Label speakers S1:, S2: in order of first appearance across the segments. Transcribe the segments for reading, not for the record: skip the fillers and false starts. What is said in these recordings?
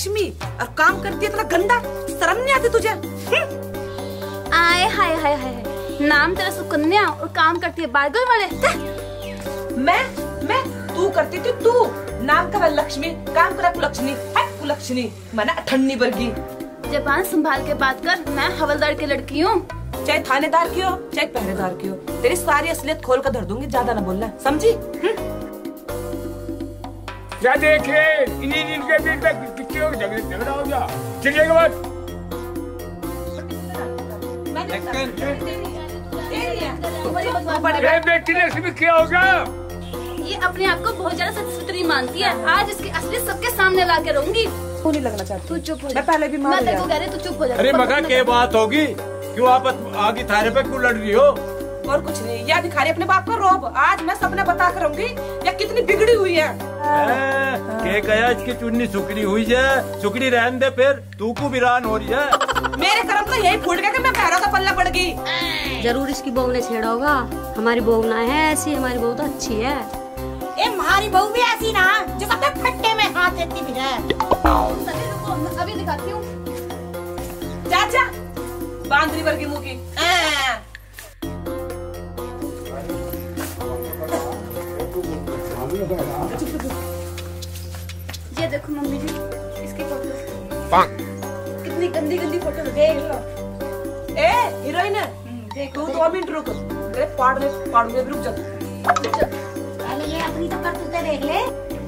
S1: लक्ष्मी और काम करती है इतना गंदा, शर्म नहीं आती तुझे?
S2: आए हाय हाय हाय, नाम तेरा सुकन्या और काम करती है बारगल वाले।
S1: मैं तू करती थी, तू नाम का लक्ष्मी, काम करा कुलक्षणी है, कुलक्षणी मना ठन्नी वर्गी।
S2: जबान संभाल के बात कर, मैं हवलदार की लड़की हूँ।
S1: चाहे थानेदार की हो चाहे पहरेदार की हो, तेरी सारी असलियत खोल कर धर दूंगी, ज्यादा ना बोलना, समझी?
S3: क्या देख रहे इनके बीच में कितने झगड़ा हो गया, चलिएगा बात। क्या होगा?
S2: ये अपने आप को बहुत ज्यादा सतसुतरी मानती है, आज इसकी असलियत सबके सामने ला के रहूंगी।
S1: तू नहीं लगना चाहती,
S2: तू चुप हो जा।
S1: मैं पहले भी
S2: मैं तेरे को कह रही, तू चुप हो जा।
S3: अरे मगा क्या बात होगी, क्यों आप आगे थाने पे क्यों लड़ रही हो?
S1: और कुछ नहीं, या दिखा रही अपने बाप का रोब। आज मैं सपने बता कर रहूंगी या कितनी बिगड़ी हुई है।
S3: क्या कहा इसकी चुन्नी सुकड़ी हुई है, सुकड़ी रहने दे, फिर तू को वीरान हो रही है।
S1: मेरे कर्म तो यही फूट गया कि मैं पैरों का पल्ला पड़ गई।
S4: जरूर इसकी बहू ने छेड़ा होगा, हमारी बहू ना है ऐसी, हमारी बहू तो अच्छी है।
S5: हमारी बहू भी ऐसी ना जो सबके फट्टे में हाथ देती भी है।
S2: अभी दिखाती हूँ।
S1: चाचा बांदरी वर्गी मुंह की।
S2: ये देखो मम्मी जी, इसकी फोटो कितनी गंदी गंदी फोटो, देख लो।
S1: ए हीरोइन है, तू 2 मिनट रुक, तेरे पाड़ूंगे भी, रुक जा।
S5: पहले ये अपनी तो करतूतें देख ले।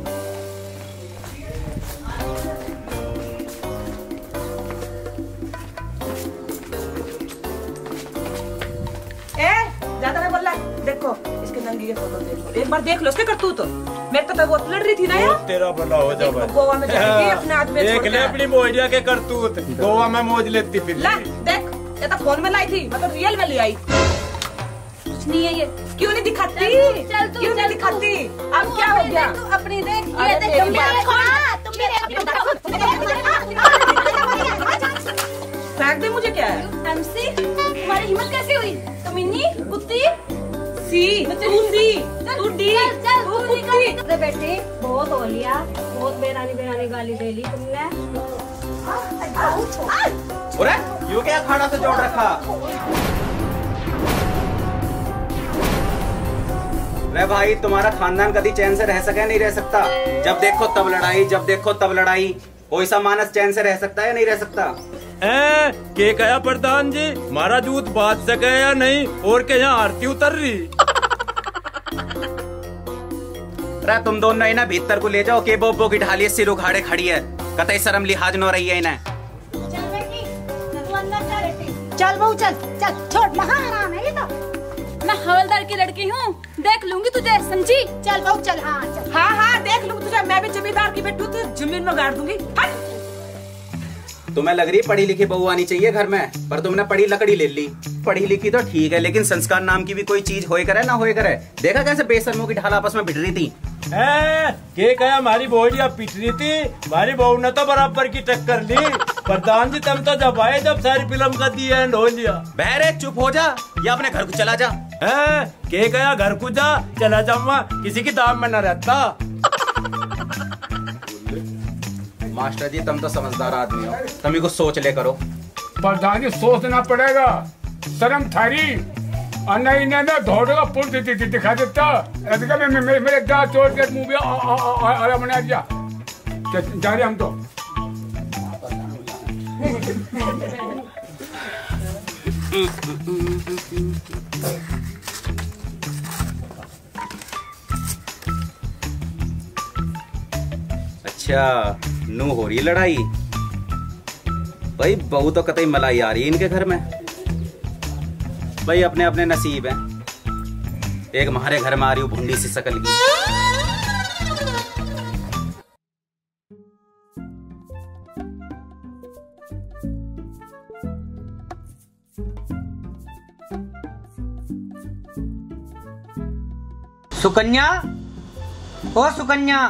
S1: ज्यादा ना बोलना, देखो इसके नंगी के फोटो देखो, एक बार देख लो इसके करतूत तो। मेरे तो वो लड़ रही थी ना यार,
S3: तेरा भला हो जा भाई।
S1: गोवा में जाएगी अपने आदमी
S3: देख ले अपनी मोहरिया के करतूत, गोवा में मौज लेती फिर।
S1: ला देख, ये तो फोन में लाई थी, मतलब रियल में ले आई।
S2: कुछ नहीं है ये।
S1: क्यों नहीं दिखाती?
S2: चल तू,
S1: क्यों नहीं दिखाती? अब क्या हो गया?
S2: तू अपनी देख,
S1: अरे
S2: ये देख,
S1: तेरी
S2: तुम भी
S1: फेंक दे मुझे, क्या है?
S2: एमसी, तुम्हारी हिम्मत कैसे हुई? कमीनी, कुत्ती,
S1: सी, तू डी, तू कुत्ती।
S4: बेटे बहुत हो लिया, बहुत बेरानी गाली दे ली तुमने।
S6: अरे यो क्या खाना से जोड़ रखा? रे भाई, तुम्हारा खानदान कभी चैन से रह सके नहीं रह सकता। जब देखो तब लड़ाई, जब देखो तब लड़ाई। कोई सा मानस चैन से रह सकता है या नहीं रह सकता?
S3: के कहा प्रधान जी, मारा जूत बात सके या नहीं, और के यहाँ आरती उतर रही।
S6: अरे तुम दोनों ही ना भीतर को ले जाओ, के बोबो की ढाली सिर उखाड़े खड़ी है, कतई शर्म लिहाज न रही है इन्हें।
S5: चल बहू चल चल, छोड़, महाराम है ये तो।
S2: मैं हवलदार की लड़की हूँ, देख लूंगी तुझे, समझी?
S5: चल बहू चल। हाँ चल।
S1: हाँ देख लूंगी तुझे, मैं भी जमींदार की बेटी हूँ, तो जमीन में गाड़ दूंगी।
S6: तुम्हें लग रही पढ़ी लिखी बहू आनी चाहिए घर में, पर तुमने पढ़ी लकड़ी ले ली। पढ़ी लिखी तो ठीक है, लेकिन संस्कार नाम की भी कोई चीज होए करे ना होए करे। देखा कैसे बेशर्मों की ढाल आपस में भिड़ रही थी।
S3: के कहा हमारी बोरिया पिट रही थी, हमारी बहू ने तो बराबर की टक्कर ली। प्रधान जी तुम तो जब आए जब सारी फिल्म का दी एंड हो लिया।
S6: बहरे चुप हो जा या अपने घर को चला जा।
S3: के कहा घर को जा, चला जाऊंगा, किसी की दाम में न रहता।
S6: मास्टर जी तुम तो समझदार आदमी हो, तुम ही कुछ सोच ले करो।
S3: प्रधान जी सोचना पड़ेगा, शर्म थारी नहीं ना दौड़ेगा पुल दिखा देता। मेरे दांत तोड़ के मुंह भी बना दिया। जा रहे हम तो।
S6: अच्छा नू हो रही लड़ाई भाई, बहू तो कतई मलाई आ रही है इनके घर में। भाई अपने अपने नसीब हैं, एक हमारे घर में आ रही हूँ भुंडी सी शकल की।
S7: सुकन्या, ओ सुकन्या,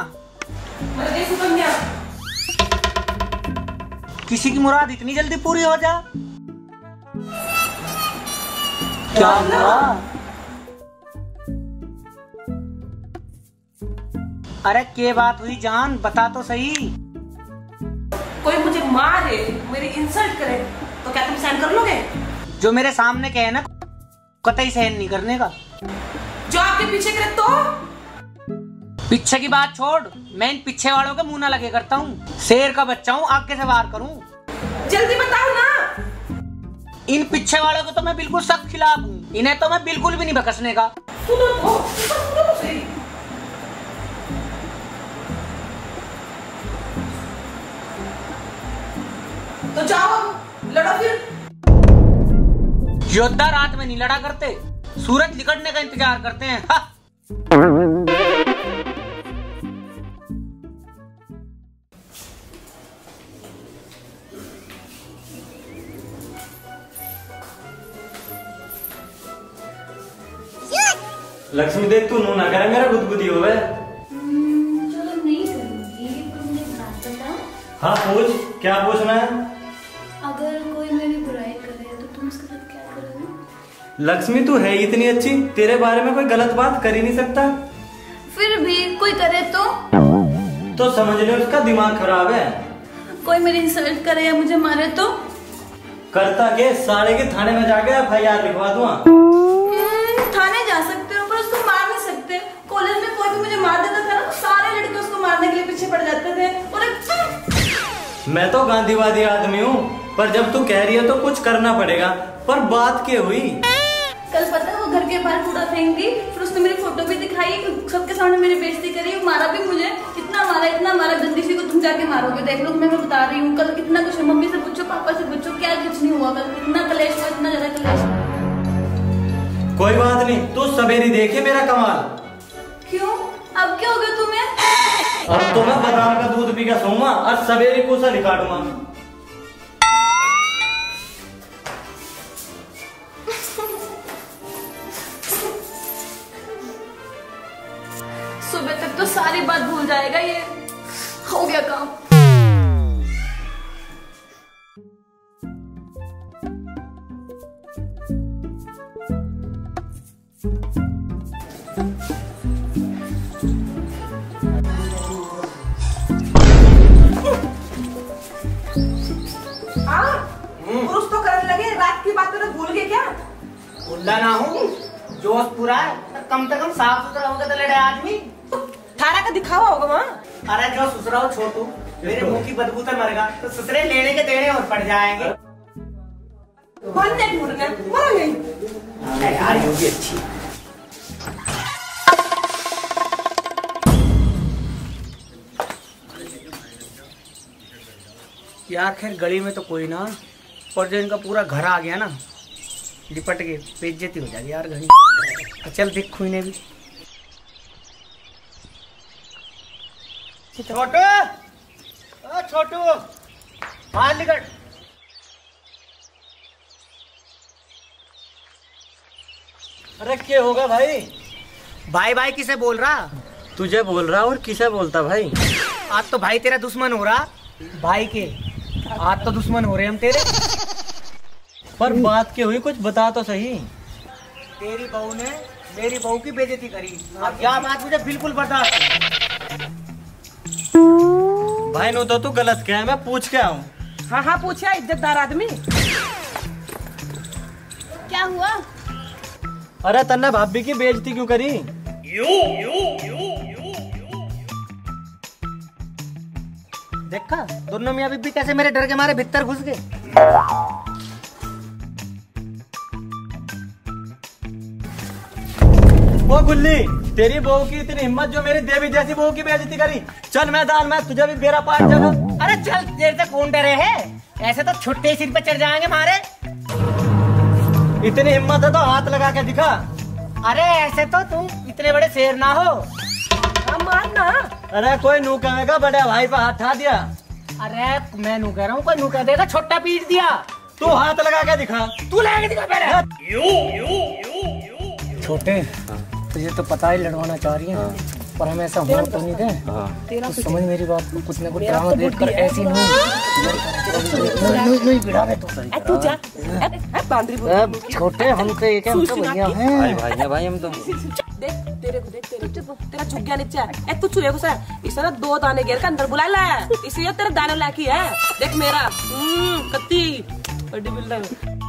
S7: किसी की मुराद इतनी जल्दी पूरी हो जा? क्या हुआ? अरे क्या बात हुई जान, बता तो सही।
S1: कोई मुझे मारे, मेरी इंसल्ट करे, तो क्या तुम सहन कर लोगे?
S7: जो मेरे सामने कहे ना कतई सहन नहीं करने का।
S1: जो आपके पीछे करे तो?
S7: पीछे की बात छोड़, मैं इन पीछे वालों के मुंह ना लगे करता हूँ। शेर का बच्चा हूँ, आगे से वार करूँ।
S1: जल्दी बताओ ना।
S7: इन पीछे वालों को तो मैं बिल्कुल सख्त खिलाफ हूँ, इन्हें तो मैं बिल्कुल भी नहीं बकसने का।
S1: सुनो तो सही। तो जाओ लड़ो फिर।
S7: योद्धा रात में नहीं लड़ा करते, सूरज निकलने का इंतजार करते हैं। हा।
S8: लक्ष्मी देख तू नू ना करे, मेरा गुदगुदी हो गए।
S2: चलो नहीं करूंगी, पर मुझे एक बात बताओ।
S8: हाँ पूछ, क्या पूछना है?
S2: अगर कोई मेरी बुराई करे तो तुम उसके साथ क्या करोगे?
S8: लक्ष्मी तू है इतनी अच्छी, तेरे बारे में कोई गलत बात कर ही नहीं सकता।
S2: फिर भी कोई करे
S8: तो समझ ले उसका दिमाग खराब है।
S2: कोई मेरी इंसल्ट करे या मुझे मारे तो?
S8: करता के साले के थाने में जाके FIR लिखवा दूंगा।
S2: थाने जा सकते हो पर उसको मार नहीं सकते। कॉलेज में कोई भी मुझे मार देता था ना तो सारे लड़के उसको मारने के लिए पीछे पड़ जाते थे। और
S8: मैं तो गांधीवादी आदमी हूँ, पर जब तू कह रही है तो कुछ करना पड़ेगा। पर बात क्या हुई?
S2: कल पता है वो घर के बाहर कूड़ा फेंक दी, फिर उसने मेरी फोटो भी दिखाई, सबके सामने मेरी बेइज्जती करी, मारा भी मुझे। इतना मारा गंदी सी को तुम जाके मारोगे, देख लो। मैं बता रही हूँ कल कितना कुछ। मम्मी से पूछो, पापा से पूछो, क्या कुछ नहीं हुआ कल। इतना कलेश हुआ, इतना ज्यादा कलेश।
S8: कोई बात नहीं, तू सवेरी देखे मेरा कमाल।
S2: क्यों? अब क्या हो गया तुम्हें?
S8: अब तो मैं बादाम का दूध पी के सोऊंगा और सवेरे को सा निकालूंगा।
S2: सुबह तक तो सारी बात भूल जाएगा ये। हो गया काम।
S1: पुरुष तो करने लगे, रात की बात तो भूल गए क्या?
S7: भूला ना हूँ, जोश पूरा है। कम से कम साफ सुथरा होगा तो लड़े आदमी।
S1: थारा का दिखावा होगा वहाँ।
S7: अरे जो ससुरा हो छोटू, मेरे मुंह की बदबू से मरेगा तो ससुरे लेने के देने और पड़ जाएंगे।
S1: बनने ढूंढने मरेंगे।
S7: अरे यार ये भी अच्छी। यार खैर गली में तो कोई ना, पर जो इनका पूरा घर आ गया ना, लिपट के बेइज्जती हो जाएगी यार घनी। चल देख खुईने भी। छोटू, ओ छोटू, बाहर निकल।
S8: अरे क्या होगा भाई?
S7: भाई भाई किसे बोल रहा?
S8: तुझे बोल रहा और किसे बोलता भाई?
S7: आज तो भाई तेरा दुश्मन हो रहा। भाई के आज तो दुश्मन हो रहे हम तेरे।
S8: पर बात क्या हुई, कुछ बता तो सही।
S7: तेरी बहू ने मेरी बहू की बेइज्जती करी। अब यह बात मुझे बिल्कुल बर्दाश्त नहीं।
S8: भाई नो तो तू गलत क्या है, मैं पूछ के आऊँ।
S1: हाँ हाँ पूछा, इज्जतदार आदमी।
S2: क्या हुआ?
S8: अरे तन्ने भाभी की बेइज्जती क्यों करी?
S7: देखा दोनों मियां बीबी कैसे मेरे डर के मारे भीतर घुस गए।
S8: ओ गुल्ली, तेरी बहू की इतनी हिम्मत जो मेरी देवी जैसी बहू की बेइज्जती करी। चल मैदान में, तुझे भी मेरा पार्ट जगह।
S7: अरे चल, देर तक कौन डरे है? ऐसे तो छुट्टे सिर पे चढ़ जाएंगे मारे।
S8: इतनी हिम्मत है तो हाथ लगा के दिखा।
S7: अरे ऐसे तो तुम इतने बड़े शेर ना हो।
S1: मारना।
S8: अरे कोई नू कहेगा बड़े भाई पे हाथ उठा दिया।
S7: अरे मैं नू कह रहा हूँ, कोई नू कह देगा छोटा पीट दिया।
S8: तू हाथ लगा के दिखा।
S7: तू लगा के दिखा पहले। छोटे, तुझे तो पता ही लड़वाना चाह रही है, पर हम ऐसा होना तो नहीं थे। तो समझ मेरी बात को, कुछ ना कुछ ड्रामा देख कर ऐसी नहीं भिड़ा में
S1: तू जा। बांद्री
S7: छोटे हम तो एक है, हम तो भैया हैं।
S8: भाई हम तो
S1: देख तेरे को देख, तेरा झुक गया नीचे। ए तू छुए घुसा, इसे ना 2 दाने घेर के अंदर बुला ला, इसलिए तेरे दाने लाकी है। देख मेरा कत्ती बड़ी बिल्डर।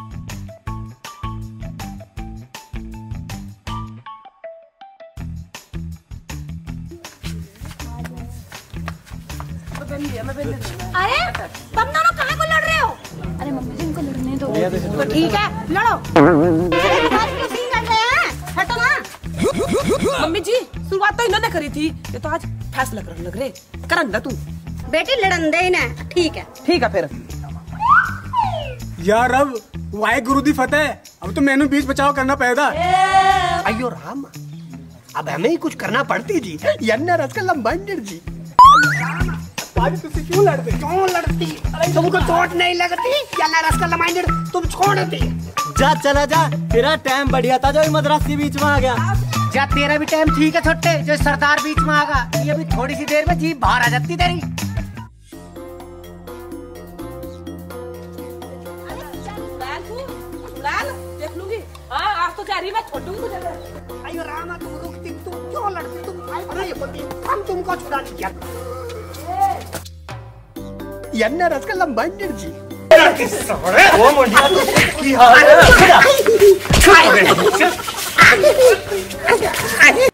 S5: अरे तुम दोनों कहाँ को लड़ रहे हो?
S2: अरे मम्मी जी इनको लड़ने दो।
S5: तो ठीक है लड़ो। हटो ना।
S1: मम्मी जी शुरुआत तो इन्होंने करी थी, ये तो आज फैसला करने लग रहे। करन ना तू
S4: बेटी लड़न दे ना। ठीक है
S1: फिर
S3: यार अब वाहे गुरु दी फतेह। अब तो मैंने बीच बचाव करना पड़ेगा।
S7: अयो राम, अब हमें ही कुछ करना पड़ती जी। यन्ना रसकल्ला माइंडेड जी।
S3: क्यों लड़ते?
S7: क्यों लड़ती? तुमको चोट नहीं लगती? यन्ना रसकल्ला माइंडेड तुम छोड़ देती।
S8: जा चला जा, तेरा टाइम बढ़िया था जो मद्रासी बीच में आ गया।
S7: जा तेरा भी टाइम ठीक है छोटे, जो सरदार बीच में आ गया। ये भी थोड़ी सी देर में जीभ बाहर आ जाती तेरी।
S1: देख लूंगी। हाँ आज तो जा रही मैं छोड़ दूंगी तुझे।
S7: अयो रामा तुम रुकती, तुम क्यों लड़ती? तुम हम तुमको छुड़ा नहीं किया। यन्ना रसकल्ला माइंडेड जी।
S8: वो मुंडिया की हाल है।